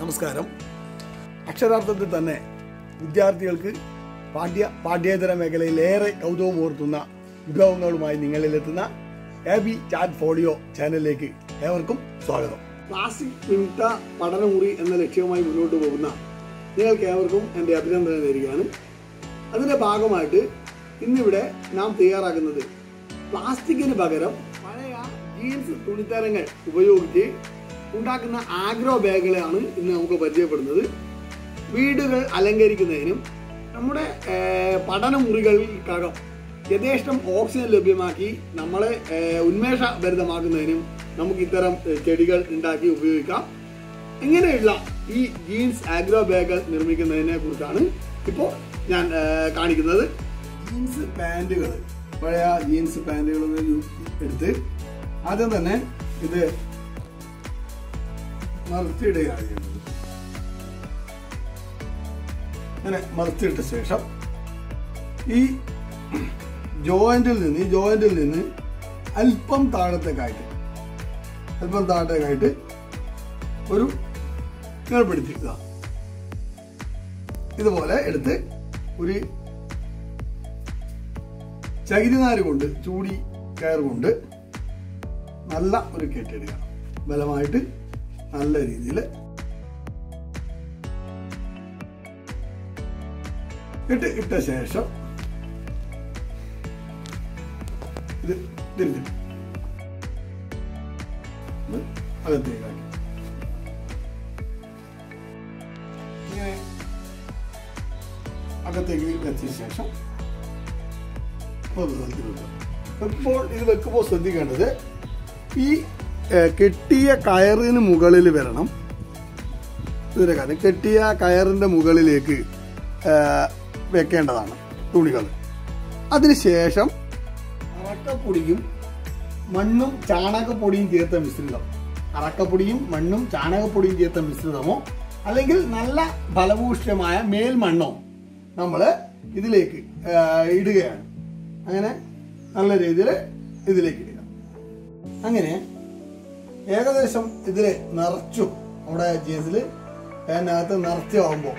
നമസ്കാരം. അക്ഷരാർത്ഥത്തിൽ തന്നെ വിദ്യാർത്ഥികൾക്ക് പാഠ്യേതര മേഖലയിൽ ഏറെ കൗതുകമുയർത്തുന്ന വിഭവങ്ങളുമായി നിങ്ങളിലെത്തുന്ന AB ചാറ്റ് ഫോളിയോ ചാനലിലേക്ക് ഏവർക്കും സ്വാഗതം. പ്ലാസ്റ്റിക് വിമുക്ത പഠനമുറി എന്ന ലക്ഷ്യവുമായി മുന്നോട്ട് പോകുന്ന നിങ്ങൾക്ക് ഏവർക്കും എൻ്റെ അഭിനന്ദനം നേരുകയാണ്. അതിൻ്റെ ഭാഗമായിട്ട് ഇന്നിവിടെ നാം തയ്യാറാക്കുന്നത് പ്ലാസ്റ്റിക്കിന് പകരം പഴയ ജീൻസ് തുണിത്തരങ്ങൾ ഉപയോഗിച്ച് ഉണ്ടാക്കുന്ന ആഗ്രോ ബാഗുകളാണ് ഇന്ന് നമുക്ക് പരിചയപ്പെടുന്നത്. വീടുകൾ അലങ്കരിക്കുന്നതിനും നമ്മുടെ പഠനമുറികൾക്കകം യഥേഷ്ടം ഓക്സിജൻ ലഭ്യമാക്കി നമ്മളെ ഉന്മേഷഭരിതമാക്കുന്നതിനും നമുക്ക് ഇത്തരം ചെടികൾ ഉണ്ടാക്കി ഉപയോഗിക്കാം. ഇങ്ങനെയുള്ള ഈ ജീൻസ് ആഗ്രോ ബാഗുകൾ നിർമ്മിക്കുന്നതിനെ കുറിച്ചാണ് ഇപ്പോൾ ഞാൻ കാണിക്കുന്നത്. ജീൻസ് പാൻറ്റുകൾ, പഴയ ജീൻസ് പാൻറ്റുകൾ എടുത്ത് ആദ്യം തന്നെ ഇത് മറിച്ചിടുകയാണ് ചെയ്യുന്നത്. അങ്ങനെ മറിച്ചിട്ട ശേഷം ഈ ജോയിന്റിൽ നിന്ന് അല്പം താഴത്തേക്കായിട്ട് ഒരു ഏർപ്പെടുത്തിക്കുക. ഇതുപോലെ എടുത്ത് ഒരു ചകിരിനാര് കൊണ്ട് ചൂടി കയർ കൊണ്ട് നല്ല ഒരു കെട്ടിടുക. ബലമായിട്ട് നല്ല രീതിയിൽ ഇട്ട ശേഷം ഇത് തിരിച്ചിട്ട് അകത്തേക്കാക്കി ഇങ്ങനെ അകത്തേക്ക് വെച്ച ശേഷം ഇപ്പോൾ ഇത് വെക്കുമ്പോൾ ശ്രദ്ധിക്കേണ്ടത് ഈ കെട്ടിയ കയറിന് മുകളിൽ വരണം. ഇതിന്റെ കാര്യം കെട്ടിയ കയറിന്റെ മുകളിലേക്ക് വെക്കേണ്ടതാണ് തുണികൾ. അതിനുശേഷം അറക്കപ്പൊടിയും മണ്ണും ചാണകപ്പൊടിയും ചേർത്ത മിശ്രിതമോ അല്ലെങ്കിൽ നല്ല ഫലഭൂഷ്ഠമായ മേൽമണ്ണോ നമ്മൾ ഇതിലേക്ക് ഇടുകയാണ്. അങ്ങനെ നല്ല രീതിയിൽ ഇതിലേക്ക് ഇടുക. അങ്ങനെ ഏകദേശം ഇതിൽ നിറച്ചു, നമ്മുടെ ജീൻസിൽ അതിനകത്ത് നിറച്ചാവുമ്പോൾ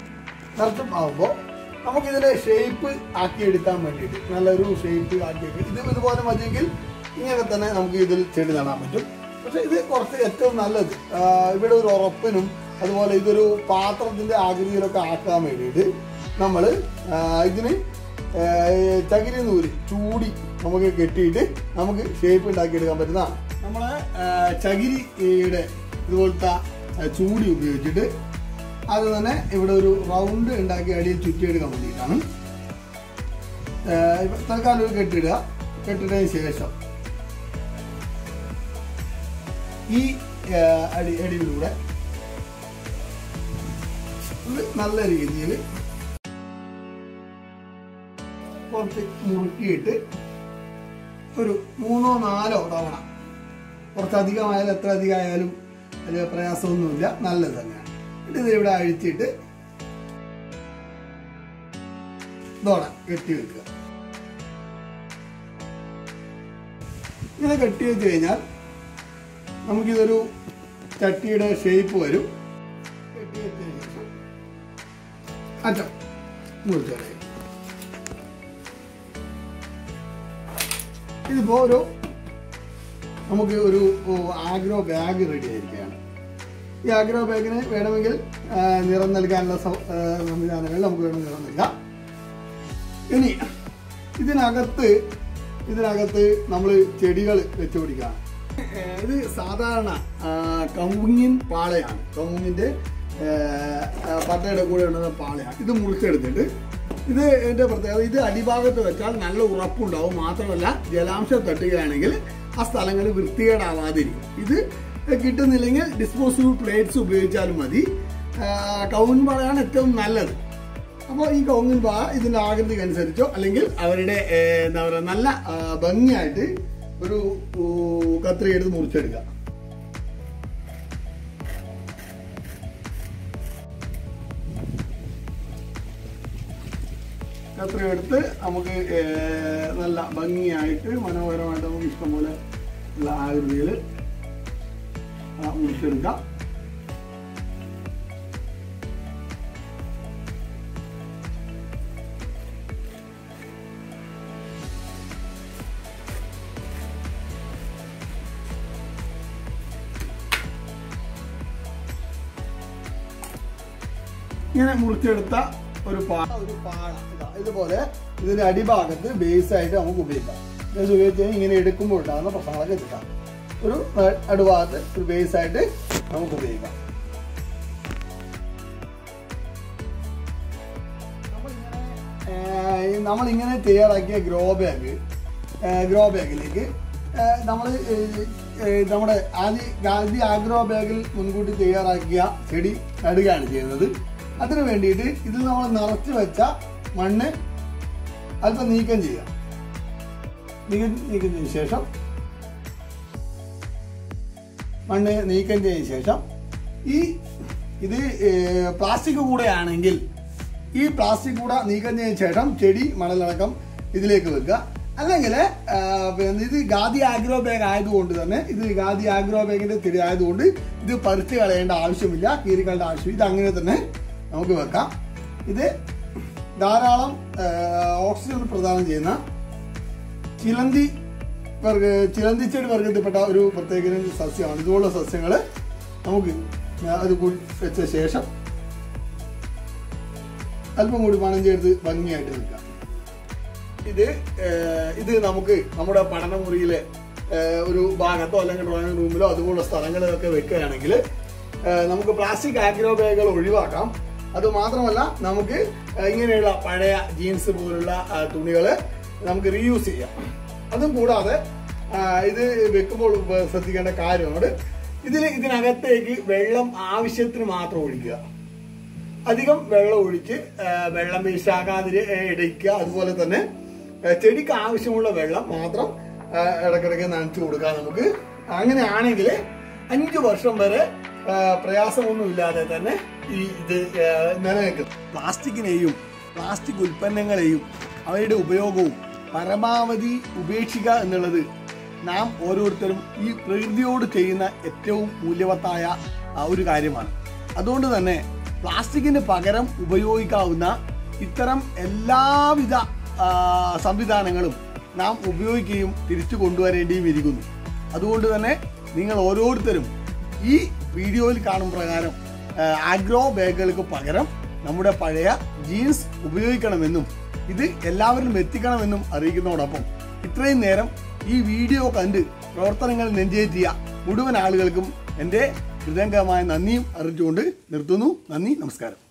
നമുക്കിതിനെ ഷേപ്പ് ആക്കിയെടുക്കാൻ വേണ്ടിയിട്ട് നല്ലൊരു ഷേപ്പ് ആക്കിയെടുക്കുക. ഇതുപോലെ മതിയെങ്കിൽ ഇങ്ങനെ തന്നെ നമുക്ക് ഇതിൽ ചെടി നടാൻ പറ്റും. പക്ഷെ ഇത് കുറച്ച് ഏറ്റവും നല്ലത് ഇവിടെ ഒരു ഉറപ്പിനും അതുപോലെ ഇതൊരു പാത്രത്തിൻ്റെ ആകൃതിയിലൊക്കെ ആക്കാൻ വേണ്ടിയിട്ട് നമ്മൾ ഇതിന് ചകിരി നൂല് ചൂടി നമുക്ക് കെട്ടിയിട്ട് നമുക്ക് ഷേപ്പ് ഉണ്ടാക്കിയെടുക്കാൻ പറ്റുന്നതാണ്. നമ്മളെ ചകിരിയുടെ ഇതുപോലത്തെ ചൂടി ഉപയോഗിച്ചിട്ട് അത് തന്നെ ഇവിടെ ഒരു റൗണ്ട് ഉണ്ടാക്കി അടിയിൽ ചുറ്റിയെടുക്കാൻ വേണ്ടിയിട്ടാണ്. തൽക്കാലം ഒരു കെട്ടിട്ടതിന് ശേഷം ഈ അടിയിലൂടെ നല്ല രീതിയിൽ കുറച്ച് മുറുക്കിയിട്ട് ഒരു 3-4 തവണ, കുറച്ചധികമായാലും എത്ര അധികമായാലും അതിൽ പ്രയാസമൊന്നുമില്ല, നല്ലത് തന്നെയാണ്. ഇത് ഇവിടെ അഴിച്ചിട്ട് ഇതോടെ കെട്ടി വെക്കുക. ഇങ്ങനെ കെട്ടി വെച്ച് കഴിഞ്ഞാൽ നമുക്കിതൊരു ചട്ടിയുടെ ഷേപ്പ് വരും. കെട്ടി വെച്ചതിന് ശേഷം അറ്റം മുറിച്ചറിയും. ഇതിപ്പോ നമുക്ക് ഒരു ആഗ്രോ ബാഗ് റെഡി ആയിരിക്കുകയാണ്. ഈ ആഗ്രോ ബാഗിന് വേണമെങ്കിൽ നിറം നൽകാനുള്ള സംവിധാനങ്ങൾ നമുക്ക് വേണം നിറം നൽകാം. ഇനി ഇതിനകത്ത് നമ്മൾ ചെടികൾ വെച്ച് പിടിക്കാം. ഇത് സാധാരണ കവുങ്ങിൻ പാളയാണ്, കവുങ്ങിൻ്റെ പട്ടയുടെ കൂടെ ഉള്ള പാളയാണ്. ഇത് മുറിച്ചെടുത്തിട്ട് ഇത് എൻ്റെ പ്രത്യേകത, ഇത് അടിഭാഗത്ത് വെച്ചാൽ നല്ല ഉറപ്പുണ്ടാവും. മാത്രമല്ല ജലാംശം തട്ടുകയാണെങ്കിൽ ആ സ്ഥലങ്ങൾ വൃത്തികേടാവാതിരിക്കും. ഇത് കിട്ടുന്നില്ലെങ്കിൽ ഡിസ്പോസിബിൾ പ്ലേറ്റ്സ് ഉപയോഗിച്ചാലും മതി. കവുങ്ങിൻ പാളയാണ് ഏറ്റവും നല്ലത്. അപ്പോൾ ഈ കവുങ്ങിൻ പാള ഇതിൻ്റെ ആകൃതിക്ക് അനുസരിച്ചോ അല്ലെങ്കിൽ അവരുടെ എന്താ പറയുക നല്ല ഭംഗിയായിട്ട് ഒരു കത്രിക എടുത്ത് മുറിച്ചെടുക്കുക. കത്രിക എടുത്ത് നമുക്ക് നല്ല ഭംഗിയായിട്ട് മനോഹരമായിട്ട് നമുക്ക് ഇഷ്ടംപോലെ ഉള്ള ആകൃതിയിൽ മുറിച്ചെടുക്കാം. ഇങ്ങനെ മുറിച്ചെടുത്ത ഒരു പാട ഇതുപോലെ ഇതിന്റെ അടിഭാഗത്ത് ബേസ് ആയിട്ട് നമുക്ക് ഉപയോഗിക്കാം. ബേസ് ഉപയോഗിച്ച് ഇങ്ങനെ എടുക്കുമ്പോൾ ഉണ്ടാകുന്ന പ്രശ്നങ്ങളൊക്കെ കിട്ടാം. ഒരു അടിഭാഗത്ത് ഒരു ബേസ് ആയിട്ട് നമുക്ക് ഉപയോഗിക്കാം. നമ്മളിങ്ങനെ തയ്യാറാക്കിയ ഗ്രോ ബാഗിലേക്ക് നമ്മുടെ ആദ്യ ആഗ്രോ ബാഗിൽ മുൻകൂട്ടി തയ്യാറാക്കിയ ചെടി നടുകയാണ് ചെയ്യുന്നത്. അതിനു വേണ്ടിയിട്ട് ഇതിൽ നമ്മൾ നിറച്ച് വെച്ച മണ്ണ് അല്പം നീക്കം ചെയ്യാം. നീക്കം ശേഷം മണ്ണ് നീക്കം ചെയ്ത ശേഷം ഇത് പ്ലാസ്റ്റിക് കൂടെ ആണെങ്കിൽ ഈ പ്ലാസ്റ്റിക് കൂടെ നീക്കം ചെയ്ത ശേഷം ചെടി മണലടക്കം ഇതിലേക്ക് വെക്കുക. അല്ലെങ്കിൽ ഇത് ഖാദി ആഗ്രോ ബാഗ് ആയതുകൊണ്ട് തന്നെ ഇത് ഖാദി ആഗ്രോ ബാഗിന്റെ ചെടി ആയതുകൊണ്ട് ഇത് പറിച്ച് കളയേണ്ട ആവശ്യമില്ല, കീറിക്കളേണ്ട ആവശ്യം. ഇത് അങ്ങനെ തന്നെ നമുക്ക് വെക്കാം. ഇത് ധാരാളം ഓക്സിജൻ പ്രദാനം ചെയ്യുന്ന ചിലന്തിച്ചെടി വർഗത്തിൽപ്പെട്ട ഒരു പ്രത്യേക സസ്യമാണ്. ഇതുപോലുള്ള സസ്യങ്ങൾ നമുക്ക് അത് വെച്ച ശേഷം അല്പം കൂടി മണം ചേർത്ത് ഭംഗിയായിട്ട് നിൽക്കാം. ഇത് നമുക്ക് നമ്മുടെ പഠനമുറിയിലെ ഒരു ഭാഗത്തോ അല്ലെങ്കിൽ ഡ്രോയിങ് റൂമിലോ അതുപോലുള്ള സ്ഥലങ്ങളിലൊക്കെ വെക്കുകയാണെങ്കിൽ നമുക്ക് പ്ലാസ്റ്റിക് ആഗ്രോ ബാഗുകൾ ഒഴിവാക്കാം. അതുമാത്രമല്ല നമുക്ക് ഇങ്ങനെയുള്ള പഴയ ജീൻസ് പോലുള്ള തുണികൾ നമുക്ക് റീയൂസ് ചെയ്യാം. അതും കൂടാതെ ഇത് വെക്കുമ്പോൾ ശ്രദ്ധിക്കേണ്ട കാര്യമാണ് ഇതിനകത്തേക്ക് വെള്ളം ആവശ്യത്തിന് മാത്രം ഒഴിക്കുക. അധികം വെള്ളം ഒഴിച്ച് വെള്ളം വേസ്റ്റാകാതെ ഇടയ്ക്കുക. അതുപോലെ തന്നെ ചെടിക്ക് ആവശ്യമുള്ള വെള്ളം മാത്രം ഇടയ്ക്കിടയ്ക്ക് നനച്ചു കൊടുക്കാം നമുക്ക്. അങ്ങനെയാണെങ്കിൽ 5 വർഷം വരെ പ്രയാസമൊന്നുമില്ലാതെ തന്നെ ഇത് നിലനിൽക്കും. പ്ലാസ്റ്റിക്കിനെയും പ്ലാസ്റ്റിക് ഉൽപ്പന്നങ്ങളെയും അവയുടെ ഉപയോഗവും പരമാവധി ഉപേക്ഷിക്കുക എന്നുള്ളത് നാം ഓരോരുത്തരും ഈ പ്രകൃതിയോട് ചെയ്യുന്ന ഏറ്റവും മൂല്യവത്തായ ഒരു കാര്യമാണ്. അതുകൊണ്ട് തന്നെ പ്ലാസ്റ്റിക്കിന് പകരം ഉപയോഗിക്കാവുന്ന ഇത്തരം എല്ലാവിധ സംവിധാനങ്ങളും നാം ഉപയോഗിക്കുകയും തിരിച്ചു കൊണ്ടുവരേണ്ടിയും ഇരിക്കുന്നു. അതുകൊണ്ട് തന്നെ നിങ്ങൾ ഓരോരുത്തരും ഈ വീഡിയോയിൽ കാണും പ്രകാരം ആഗ്രോ ബാഗുകൾക്ക് പകരം നമ്മുടെ പഴയ ജീൻസ് ഉപയോഗിക്കണമെന്നും ഇത് എല്ലാവരിലും എത്തിക്കണമെന്നും അറിയിക്കുന്നതോടൊപ്പം ഇത്രയും നേരം ഈ വീഡിയോ കണ്ട് പ്രവർത്തനങ്ങൾ നെഞ്ചേറ്റിയ മുഴുവൻ ആളുകൾക്കും എൻ്റെ ഹൃദയംഗമായ നന്ദിയും അറിയിച്ചുകൊണ്ട് നിർത്തുന്നു. നന്ദി, നമസ്കാരം.